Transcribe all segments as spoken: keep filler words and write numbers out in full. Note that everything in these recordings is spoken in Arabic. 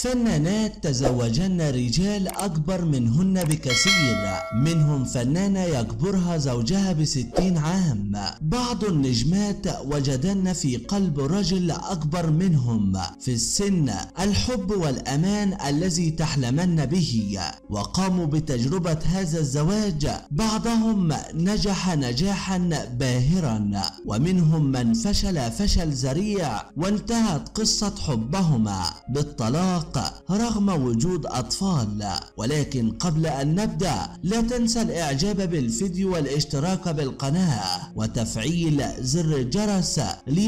فنانات تزوجن رجال أكبر منهن بكثير، منهم فنانة يكبرها زوجها بستين عام. بعض النجمات وجدن في قلب رجل أكبر منهم في السن الحب والأمان الذي تحلمن به، وقاموا بتجربة هذا الزواج. بعضهم نجح نجاحا باهرا، ومنهم من فشل فشل ذريع، وانتهت قصة حبهما بالطلاق رغم وجود أطفال. ولكن قبل أن نبدأ لا تنسى الإعجاب بالفيديو والاشتراك بالقناة وتفعيل زر الجرس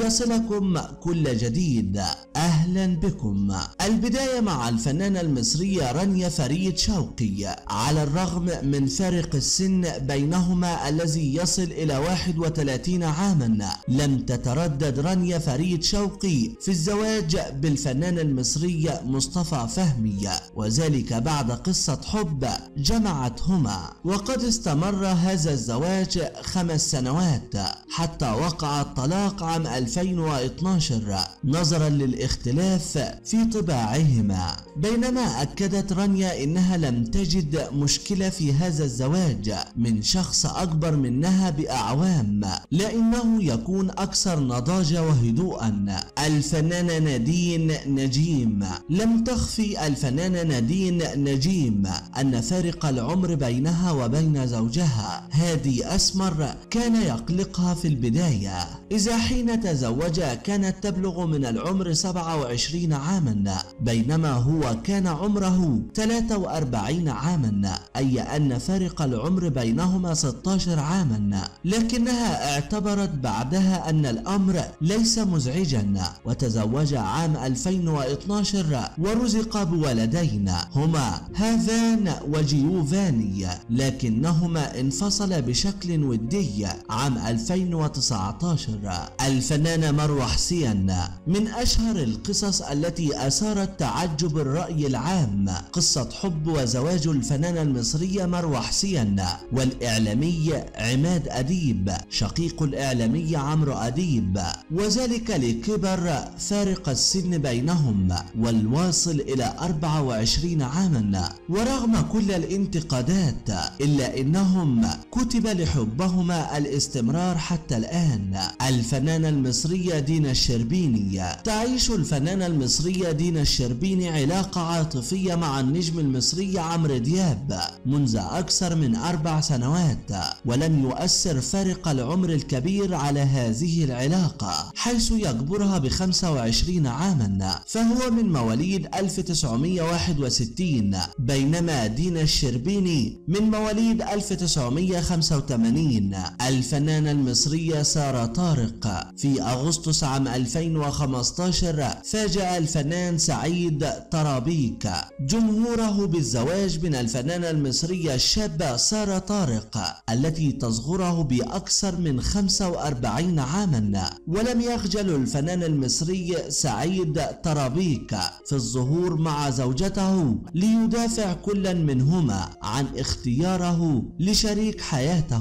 ليصلكم كل جديد. أهلا بكم. البداية مع الفنانة المصرية رانيا فريد شوقي. على الرغم من فارق السن بينهما الذي يصل إلى واحد وثلاثين عاما، لم تتردد رانيا فريد شوقي في الزواج بالفنان المصري مصطفى فهمي، وذلك بعد قصة حب جمعتهما. وقد استمر هذا الزواج خمس سنوات حتى وقع الطلاق عام ألفين واثني عشر نظرا للاختلاف في طباعهما. بينما أكدت رانيا إنها لم تجد مشكلة في هذا الزواج من شخص أكبر منها بأعوام، لأنه يكون أكثر نضاجة وهدوءا. الفنانة نادين نجيم. لم تخفي الفنانة نادين نجيم أن فارق العمر بينها وبين زوجها هادي أسمر كان يقلقها في البداية، إذا حين تزوجا كانت تبلغ من العمر سبعة وعشرين عاما، بينما هو كان عمره ثلاثة وأربعين عاما، أي أن فارق العمر بينهما ستة عشر عاما. لكنها اعتبرت بعدها أن الأمر ليس مزعجا، وتزوج عام ألفين واثني عشر ورزق بولدين هما هافان وجيوفاني، لكنهما انفصلا بشكل ودي عام ألفين وتسعة عشر. الفنانة مروة حسين. من أشهر القصص التي أثارت تعجب الرأي العام قصة حب وزواج الفنانة المصرية مروة حسين والإعلامي عماد أديب شقيق الإعلامي عمرو أديب، وذلك لكبر فارق السن بينهم والواصل إلى أربعة وعشرين عاما. ورغم كل الانتقادات إلا إنهم كتب لحبهما الاستمرار حتى الآن. الفنانة المصرية دينا الشربيني. تعيش الفنانة المصرية دينا الشربيني علاقة عاطفية مع النجم المصري عمرو دياب منذ أكثر من أربع سنوات، ولم يؤثر فارق العمر الكبير على هذه العلاقة، حيث يكبرها ب خمسة وعشرين عاما، فهو من مواليد ألف وتسعمائة وواحد وستين، بينما دينا الشربيني من مواليد ألف وتسعمائة وخمسة وثمانين. الفنانة المصرية سارة طارق. في أغسطس عام ألفين وخمسة عشر فاجأ الفنان سعيد طرابيك جمهوره بالزواج من الفنانة المصرية الشابة سارة طارق التي تصغره بأكثر من خمسة وأربعين عاما. ولم يخجل الفنان المصري سعيد طرابيك في الظهور مع زوجته ليدافع كل منهما عن اختياره لشريك حياته.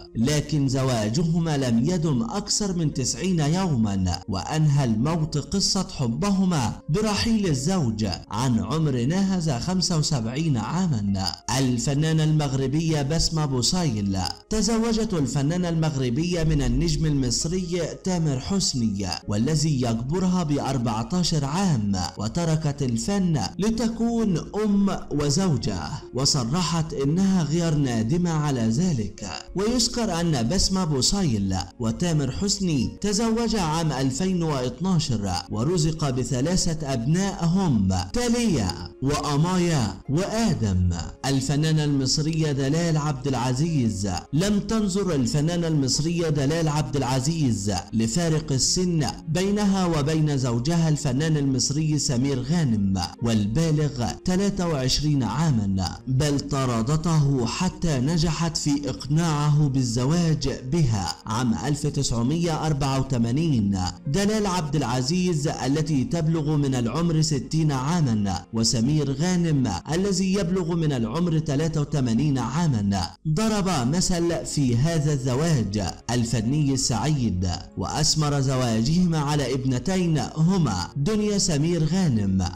لكن زواجهما لم يدم أكثر من تسعين يوما، وأنهى الموت قصة حبهما برحيل الزوج عن عمر ناهز خمسة وسبعين عاما. الفنانة المغربية بسمة بوسيل. تزوجت الفنانة المغربية من النجم المصري تامر حسني والذي يكبرها ب أربعة عشر عام، وتركت الفن لتكون أم وزوجة، وصرحت إنها غير نادمة على ذلك. ويذكر أن بسمة بوسيل وتامر حسني تزوجا عام ألفين واثني عشر ورزق بثلاثة أبناء هم تاليا وأمايا وآدم. الفنانة المصرية دلال عبد العزيز. لم تنظر الفنانة المصرية دلال عبد العزيز لفارق السن بينها وبين زوجها الفنان المصري سمير غانم والبالغ ثلاثة وعشرين عاما، بل طاردته حتى نجحت في إقناعه بالزواج بها عام ألف وتسعمائة وأربعة وثمانين. دلال عبد العزيز التي تبلغ من العمر ستين عاما، وسمير غانم الذي يبلغ من العمر ثلاثة وثمانين عاما، ضرب مثل في هذا الزواج الفني السعيد، وأثمر زواجهما على ابنتين هما دنيا سمير غانم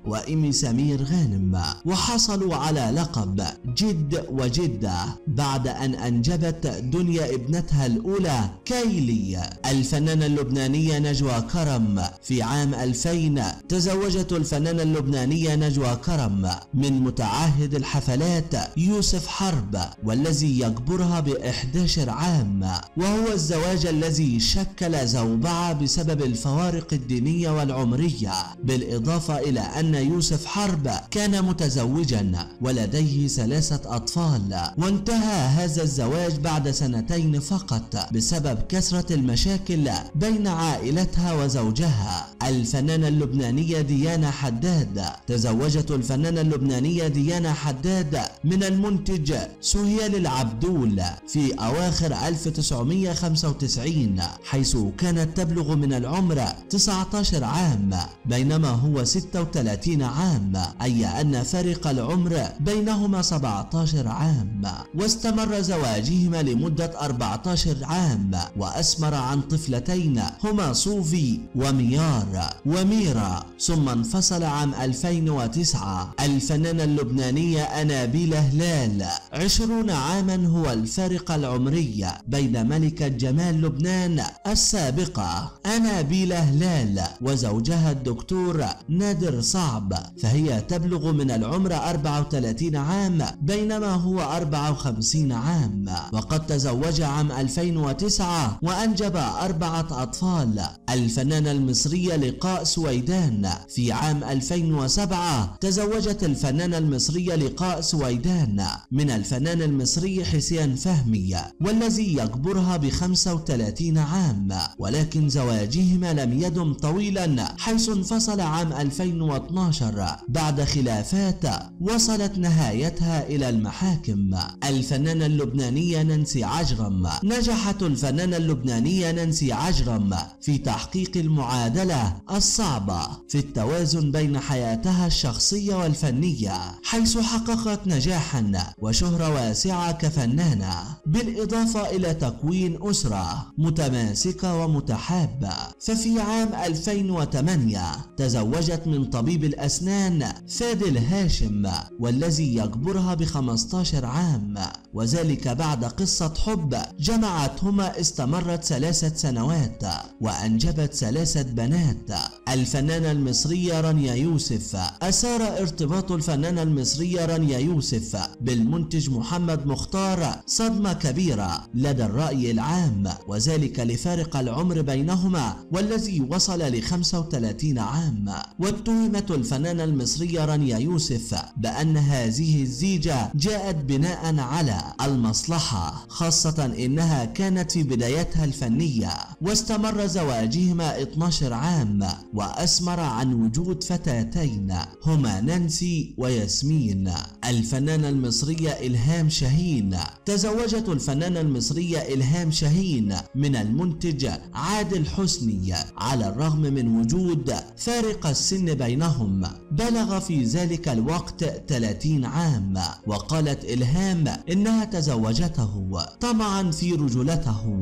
وإيمي سمير غانم، وحصلوا على لقب جد وجدة بعد أن أنجبت دنيا ابنتها الأولى كايلي. الفنانة اللبنانية نجوى كرم في عام ألفين تزوجت الفنانة اللبنانية نجوى كرم من متعهد الحفلات يوسف حرب، والذي يكبرها بإحدى عشر عام، وهو الزواج الذي شكل زوبعة بسبب الفوارق الدينية والعمرية، بالإضافة إلى أن يوسف حرب كان متزوجا ولديه ثلاثة أطفال، وانتهى هذا الزواج بعد سنتين فقط بسبب كثرة المشاكل بين عائلتها وزوجها. الفنانة اللبنانية ديانا حداد تزوجت الفنانة اللبنانية ديانا حداد من المنتج سهيل العبدول في أواخر ألف وتسعمائة وخمسة وتسعين، حيث كانت تبلغ من العمر تسعة عشر عام بينما هو ستة وثلاثين عام، أي أن فرق العمر بينهما سبعة عشر عام. واستمر زواجهما لمدة أربعة عشر عام، وأثمر عن طفلتين هما صوفي وميار وميرا، ثم انفصل عام ألفين وتسعة. الفنانة اللبنانية أنابيل هلال عشرون عاما هو الفارق العمري بين ملكة جمال لبنان السابقة أنابيل هلال وزوجها الدكتور نادر صعب، فهي تبلغ من العمر أربعة وثلاثين عام بينما هو أربعة وخمسين عام، وقد تزوج عام ألفين وتسعة وأنجب أربعة أطفال. الفنانة المصرية لقاء سويدان في عام ألفين وسبعة تزوجت الفنانة المصرية لقاء سويدان من الفنان المصري حسين فهمي، والذي يكبرها ب خمسة وثلاثين عام، ولكن زواجهما لم يدم طويلا حيث انفصل عام ألفين واثني عشر بعد خلافات وصلت نهايتها إلى المحاكم. الفنانة اللبنانية نانسي عجرم نجحت الفنانة اللبنانية نانسي عجرم في تحقيق المعادلة الصعبة في التوازن بين حياتها الشخصية والفنية، حيث حققت نجاحا وشهرة واسعة كفنانة، بالإضافة إلى تكوين أسرة متماسكة ومتحابة. ففي عام ألفين وثمانية تزوجت من طبيب الأسنان فادل هاشم، والذي يكبرها ب خمسة عشر عام، وذلك بعد قصة حب جمعتهما استمرت ثلاثة سنوات وأنجبت ثلاثة بنات. الفنانة المصرية رانيا يوسف أثار ارتباط الفنانة المصرية رانيا يوسف بالمنتج محمد مختار صدمة كبيرة لدى الرأي العام، وذلك لفارق العمر بينهما والذي وصل ل خمسة وثلاثين عام. واتهمت الفنانة المصرية رانيا يوسف بأن هذه الزيجة جاءت بناء على المصلحة، خاصة إنها كانت في بدايتها الفنية. واستمر زواجهما اثني عشر عام، وأثمر عن وجود فتاتين هما نانسي وياسمين. الفنانة المصرية إلهام شاهين تزوجت الفنانة المصرية إلهام شاهين من المنتج عادل حسني، على الرغم من وجود فارق السن بينهم بلغ في ذلك الوقت ثلاثين عام. وقالت إلهام إنها تزوجته طمعا في رجولته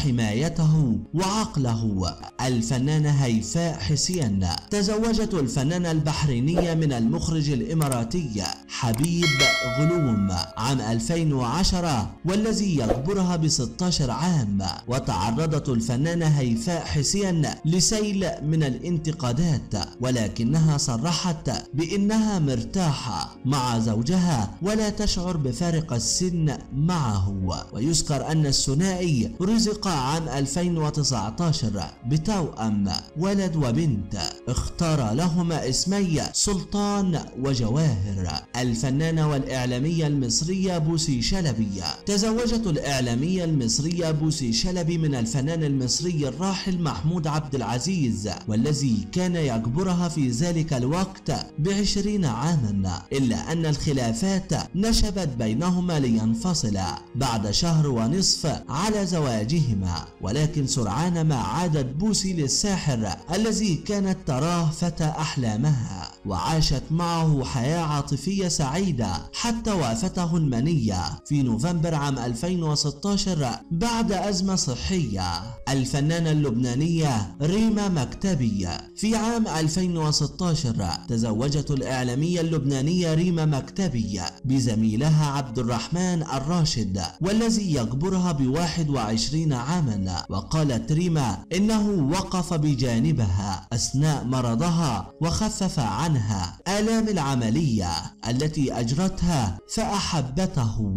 وحمايته وعقله. الفنانة هيفاء حسين تزوجت الفنانة البحرينية من المخرج الإماراتي حبيب غلوم عام ألفين وعشرة، والذي يكبرها ب ستة عشر عام. وتعرضت الفنانة هيفاء حسين لسيل من الانتقادات، ولكنها صرحت بأنها مرتاحة مع زوجها ولا تشعر بفارق السن معه. ويذكر أن الثنائي رزق عام ألفين وتسعة عشر بتوأم ولد وبنت اختار لهما اسمي سلطان وجواهر. الفنانة والإعلامية المصرية بوسي شلبي تزوجت الإعلامية المصرية بوسي شلبي من الفنان المصري الراحل محمود عبد العزيز، والذي كان يكبرها في ذلك الوقت بعشرين عاما، إلا أن الخلافات نشبت بينهما لينفصلا بعد شهر ونصف على زواجهما. ولكن سرعان ما عادت بوسي للساحر الذي كانت تراه فتى أحلامها، وعاشت معه حياة عاطفية سعيدة حتى وافته المنية في نوفمبر عام ألفين وستة عشر بعد أزمة صحية. الفنانة اللبنانية ريما مكتبي في عام ألفين وستة عشر تزوجت الإعلامية اللبنانية ريما مكتبي بزميلها عبد الرحمن الراشد، والذي يكبرها بواحد وعشرين عاما. وقالت ريما إنه وقف بجانبها أثناء مرضها وخفف عنها آلام العملية التي أجرتها، فأحبته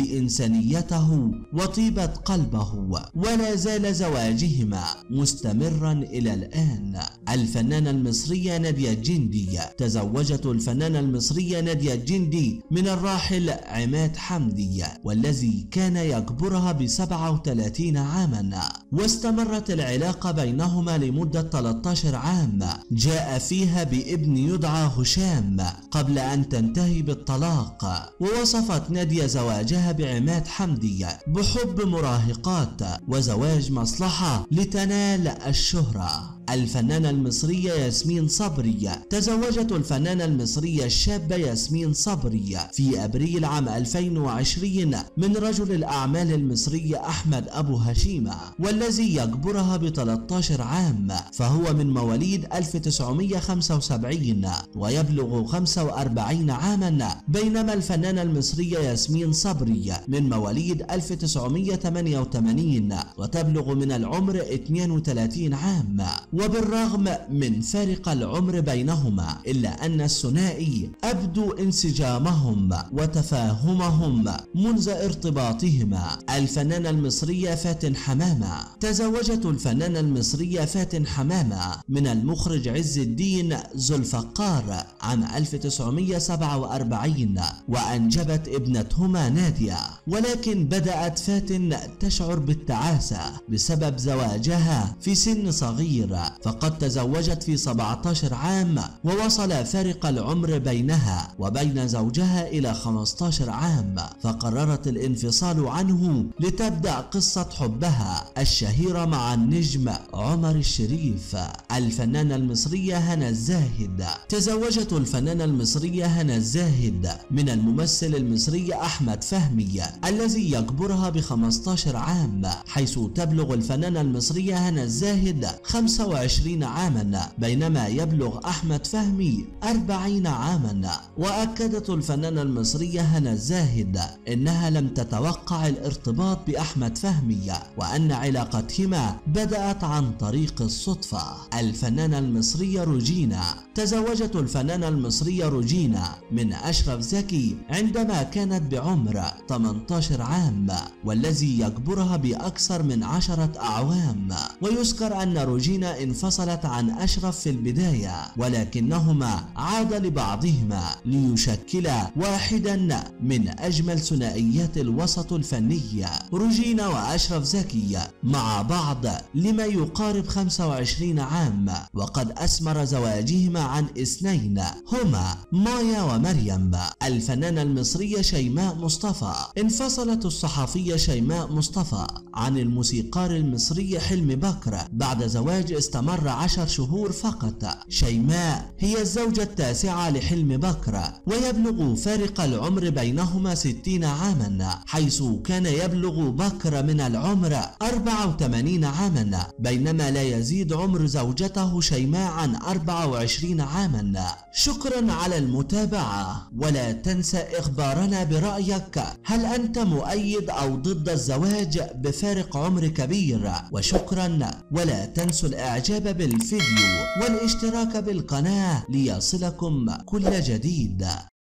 لإنسانيته وطيبة قلبه، ولا زال زواجهما مستمرا إلى الآن. الفنانة المصرية نادية الجندي تزوجت الفنانة المصرية نادية الجندي من الراحل عماد حمدي، والذي كان يكبرها بسبعة وثلاثين عاما، واستمرت العلاقة بينهما لمدة ثلاثة عشر عام جاء فيها بابن يدعى هشام قبل أن تنتهي بالطلاق. ووصفت نادية زواجها بعماد حمدي بحب مراهقات وزواج مصلحة لتنال الشهرة. الفنانة المصرية ياسمين صبري تزوجت الفنانة المصرية الشابة ياسمين صبري في أبريل عام ألفين وعشرين من رجل الأعمال المصري أحمد أبو هشيمة، والذي يكبرها ب ثلاثة عشر عام، فهو من مواليد ألف وتسعمائة وخمسة وسبعين ويبلغ خمسة وأربعين عاما، بينما الفنانة المصرية ياسمين صبري من مواليد ألف وتسعمائة وثمانية وثمانين وتبلغ من العمر اثنين وثلاثين عام. وبالرغم من فارق العمر بينهما إلا أن الثنائي أبدوا انسجامهم وتفاهمهم منذ ارتباطهما. الفنانة المصرية فاتن حمامة تزوجت الفنانة المصرية فاتن حمامة من المخرج عز الدين ذو الفقار عام ألف وتسعمائة وسبعة وأربعين، وأنجبت ابنتهما نادية. ولكن بدأت فاتن تشعر بالتعاسة بسبب زواجها في سن صغير، فقد تزوجت في سبعة عشر عام، ووصل فارق العمر بينها وبين زوجها إلى خمسة عشر عام، فقررت الانفصال عنه لتبدأ قصة حبها الشهيرة مع النجم عمر الشريف. الفنانة المصرية هنا الزاهد تزوجت الفنانة المصرية هنا الزاهد من الممثل المصري أحمد فهمي، الذي يكبرها ب خمسة عشر عام، حيث تبلغ الفنانة المصرية هنا الزاهد خمسة وعشرين عاما، بينما يبلغ أحمد فهمي أربعين عاما. وأكدت الفنانة المصرية هنا الزاهد إنها لم تتوقع الارتباط بأحمد فهمي، وأن علاقتهما بدأت عن طريق الصدفة. الفنانة المصرية روجينا تزوجت الفنانة المصرية روجينا من أشرف زكي عندما كانت بعمر ثمانية عشر عام، والذي يكبرها بأكثر من عشرة أعوام. ويذكر أن روجينا انفصلت عن أشرف في البداية، ولكنهما عاد لبعضهما ليشكلا واحدا من أجمل ثنائيات الوسط الفنية. روجينا وأشرف زكي مع بعض لما يقارب خمسة وعشرين عام، وقد أثمر زواجهما عن اثنين هما مايا ومريم. الفنانة المصرية شيماء مصطفى انفصلت الصحفية شيماء مصطفى عن الموسيقار المصري حلمي بكر بعد زواج استمر عشر شهور فقط. شيماء هي الزوجة التاسعة لحلمي بكر، ويبلغ فارق العمر بينهما ستين عاما، حيث كان يبلغ بكر من العمر أربعة وثمانين عاما، بينما لا يزيد عمر زوجته شيماء عن أربعة وعشرين عاما. شكرا على المتابعة، ولا تنسى إخبارنا برأيك، هل أنت مؤيد أو ضد الزواج بفارق عمر كبير؟ وشكرا، ولا تنسوا الإعجاب بالفيديو والاشتراك بالقناة ليصلكم كل جديد.